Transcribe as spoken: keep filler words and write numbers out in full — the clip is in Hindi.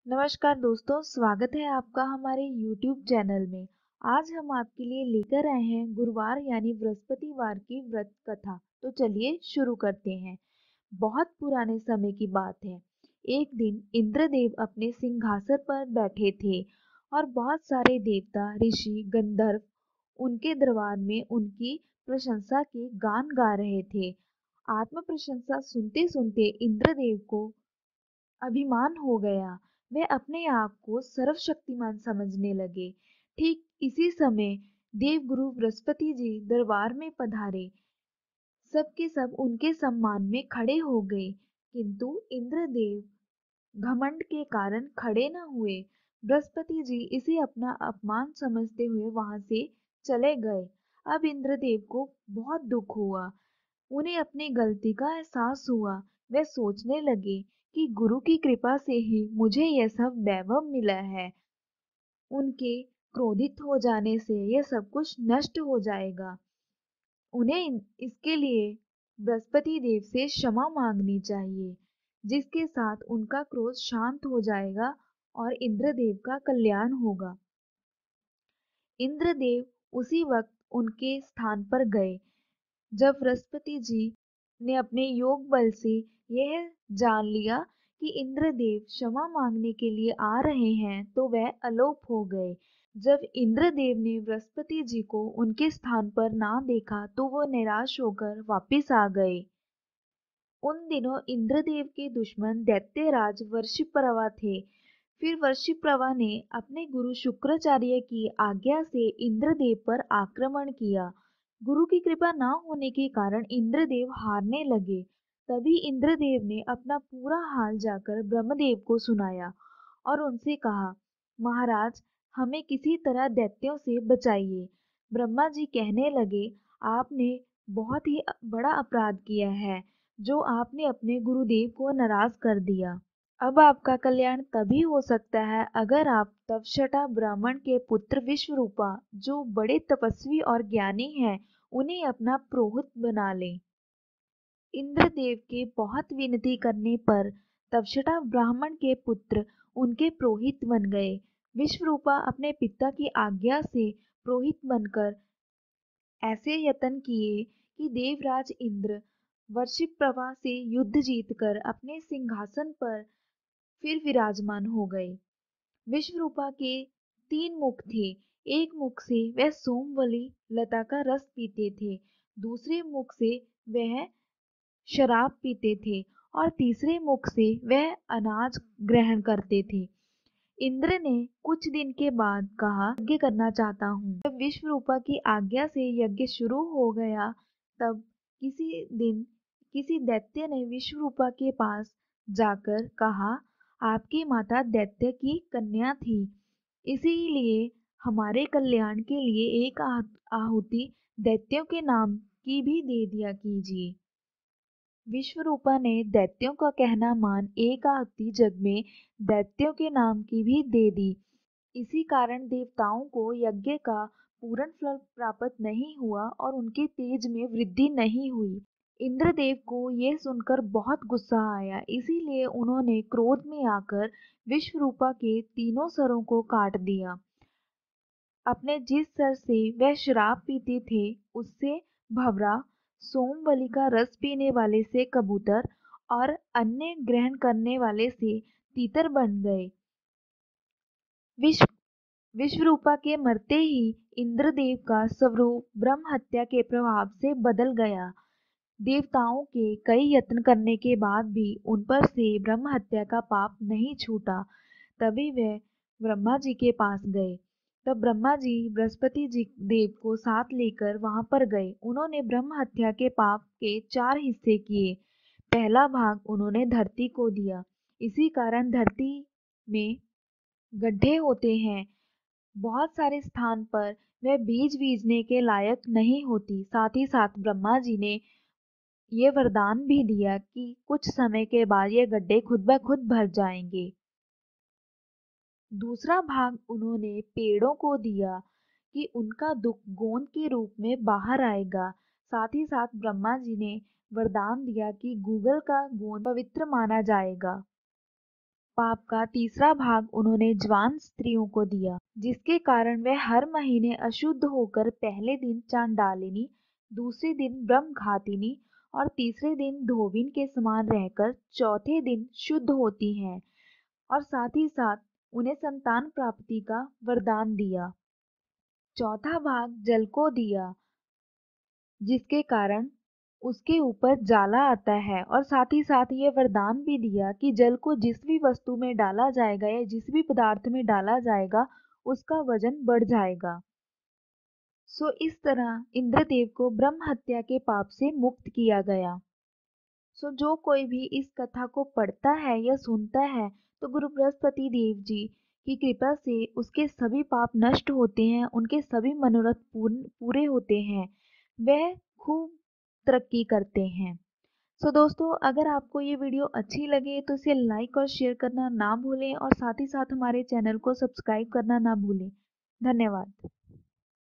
नमस्कार दोस्तों, स्वागत है आपका हमारे YouTube चैनल में। आज हम आपके लिए लेकर आए हैं गुरुवार यानी बृहस्पतिवार की व्रत कथा। तो चलिए शुरू करते हैं। बहुत पुराने समय की बात है। एक दिन इंद्रदेव अपने सिंहासन पर बैठे थे और बहुत सारे देवता, ऋषि, गंधर्व उनके दरबार में उनकी प्रशंसा के गान गा रहे थे। आत्म प्रशंसा सुनते सुनते इंद्रदेव को अभिमान हो गया। वे अपने आप को सर्वशक्तिमान समझने लगे। ठीक इसी समय देवगुरु बृहस्पति जी दरबार में पधारे। सब के सब उनके सम्मान में खड़े हो गए, किंतु इंद्रदेव घमंड के कारण खड़े न हुए। बृहस्पति जी इसे अपना अपमान समझते हुए वहां से चले गए। अब इंद्रदेव को बहुत दुख हुआ। उन्हें अपनी गलती का एहसास हुआ। वे सोचने लगे कि गुरु की कृपा से ही मुझे यह सब वैभव मिला है। उनके क्रोधित हो जाने से यह सब कुछ नष्ट हो जाएगा। उन्हें इन- इसके लिए बृहस्पति देव से क्षमा मांगनी चाहिए, जिसके साथ उनका क्रोध शांत हो जाएगा और इंद्रदेव का कल्याण होगा। इंद्रदेव उसी वक्त उनके स्थान पर गए। जब बृहस्पति जी ने अपने योग बल से यह जान लिया कि इंद्रदेव क्षमा मांगने के लिए आ रहे हैं, तो वह अलोप हो गए। जब इंद्रदेव ने बृहस्पति जी को उनके स्थान पर ना देखा, तो वो निराश होकर वापिस आ गए। उन दिनों इंद्रदेव के दुश्मन दैत्यराज वर्षिप्रवा थे। फिर वर्षिप्रवा ने अपने गुरु शुक्राचार्य की आज्ञा से इंद्रदेव पर आक्रमण किया। गुरु की कृपा न होने के कारण इंद्रदेव हारने लगे। तभी इंद्रदेव ने अपना पूरा हाल जाकर ब्रह्मदेव को सुनाया और उनसे कहा, महाराज, हमें किसी तरह दैत्यों से बचाइए। ब्रह्मा जी कहने लगे, आपने बहुत ही बड़ा अपराध किया है, जो आपने अपने गुरुदेव को नाराज कर दिया। अब आपका कल्याण तभी हो सकता है अगर आप तवशटा ब्राह्मण के पुत्र विश्वरूपा, जो बड़े तपस्वी और ज्ञानी हैं, उन्हें अपना पुरोहित बना लें। इंद्रदेव के बहुत विनती करने पर तवशटा ब्राह्मण के पुत्र उनके पुरोहित बन गए। विश्वरूपा अपने पिता की आज्ञा से पुरोहित बनकर ऐसे यत्न किए कि देवराज इंद्र वर्षिप्रभा से युद्ध जीतकर अपने सिंहासन पर फिर विराजमान हो गए। विश्वरूपा के तीन मुख थे। एक मुख से वह सोमवली लता का रस पीते थे, दूसरे मुख से वह शराब पीते थे और तीसरे मुख से वह अनाज ग्रहण करते थे। इंद्र ने कुछ दिन के बाद कहा, यज्ञ करना चाहता हूँ। जब विश्वरूपा की आज्ञा से यज्ञ शुरू हो गया, तब किसी दिन किसी दैत्य ने विश्वरूपा के पास जाकर कहा, आपकी माता दैत्य की कन्या थी, इसीलिए हमारे कल्याण के लिए एक आह- आहुति दैत्यों के नाम की भी दे दिया कीजिए। विश्वरूपा ने दैत्यों का कहना मान एक आहुति जग में दैत्यों के नाम की भी दे दी। इसी कारण देवताओं को यज्ञ का पूर्ण फल प्राप्त नहीं हुआ और उनके तेज में वृद्धि नहीं हुई। इंद्रदेव को यह सुनकर बहुत गुस्सा आया, इसीलिए उन्होंने क्रोध में आकर विश्वरूपा के तीनों सरों को काट दिया। अपने जिस सर से वह शराब पीते थे, उससे भंवरा, सोमवली का रस पीने वाले से कबूतर और अन्य ग्रहण करने वाले से तीतर बन गए। विश्व विश्वरूपा के मरते ही इंद्रदेव का स्वरूप ब्रह्म हत्या के प्रभाव से बदल गया। देवताओं के कई यत्न करने के बाद भी उन पर से ब्रह्म हत्या का पाप नहीं छूटा। तभी वे ब्रह्मा जी के पास गए। तब ब्रह्मा जी बृहस्पति जी देव को साथ लेकर वहां पर गए। उन्होंने ब्रह्म हत्या के पाप के चार हिस्से किए। पहला भाग उन्होंने धरती को दिया। इसी कारण धरती में गड्ढे होते हैं। बहुत सारे स्थान पर वह बीज बीजने के लायक नहीं होती। साथ ही साथ ब्रह्मा जी ने ये वरदान भी दिया कि कुछ समय के बाद ये गड्ढे खुद ब खुद भर जाएंगे। दूसरा भाग उन्होंने पेड़ों को दिया कि उनका दुख गोंद के रूप में बाहर आएगा। साथ ही साथ ब्रह्मा जी ने वरदान दिया कि गूगल का गोंद पवित्र माना जाएगा। पाप का तीसरा भाग उन्होंने जवान स्त्रियों को दिया, जिसके कारण वे हर महीने अशुद्ध होकर पहले दिन चांडालिनी, दूसरे दिन ब्रह्मघातिनी और तीसरे दिन धोबिन के समान रहकर चौथे दिन शुद्ध होती हैं, और साथ ही साथ उन्हें संतान प्राप्ति का वरदान दिया। चौथा भाग जल को दिया, जिसके कारण उसके ऊपर जाला आता है, और साथ ही साथ ये वरदान भी दिया कि जल को जिस भी वस्तु में डाला जाएगा या जिस भी पदार्थ में डाला जाएगा उसका वजन बढ़ जाएगा। सो इस तरह इंद्रदेव को ब्रह्म हत्या के पाप से मुक्त किया गया। सो जो कोई भी इस कथा को पढ़ता है या सुनता है तो गुरु बृहस्पति देव जी की कृपा से उसके सभी पाप नष्ट होते हैं, उनके सभी मनोरथ पूर्ण पूरे होते हैं, वह खूब तरक्की करते हैं। सो दोस्तों, अगर आपको ये वीडियो अच्छी लगे तो इसे लाइक और शेयर करना ना भूलें, और साथ ही साथ हमारे चैनल को सब्सक्राइब करना ना भूलें। धन्यवाद।